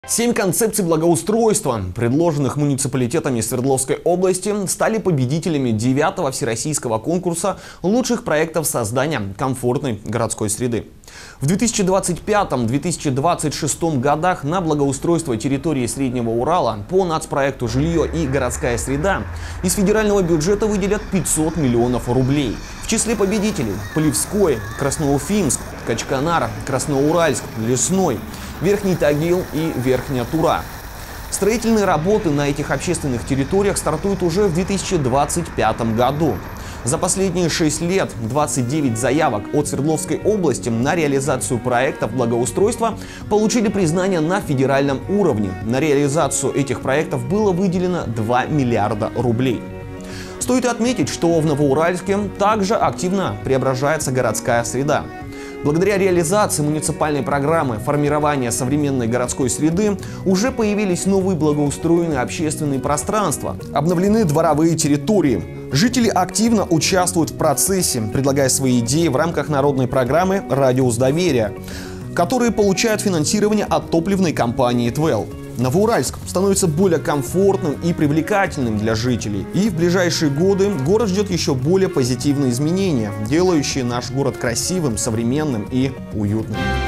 7 концепций благоустройства, предложенных муниципалитетами Свердловской области, стали победителями 9-го всероссийского конкурса лучших проектов создания комфортной городской среды. В 2025-2026 годах на благоустройство территории Среднего Урала по нацпроекту «Жилье и городская среда» из федерального бюджета выделят 500 миллионов рублей. В числе победителей – Полевской, Красноуфимск, Качканар, Красноуральск, Лесной, Верхний Тагил и Верхняя Тура. Строительные работы на этих общественных территориях стартуют уже в 2025 году. За последние 6 лет 29 заявок от Свердловской области на реализацию проектов благоустройства получили признание на федеральном уровне. На реализацию этих проектов было выделено 2 миллиарда рублей. Стоит отметить, что в Новоуральске также активно преображается городская среда. Благодаря реализации муниципальной программы формирования современной городской среды уже появились новые благоустроенные общественные пространства, обновлены дворовые территории. Жители активно участвуют в процессе, предлагая свои идеи в рамках народной программы «Радиус доверия», которые получают финансирование от топливной компании «Твел». Новоуральск становится более комфортным и привлекательным для жителей. И в ближайшие годы город ждет еще более позитивные изменения, делающие наш город красивым, современным и уютным.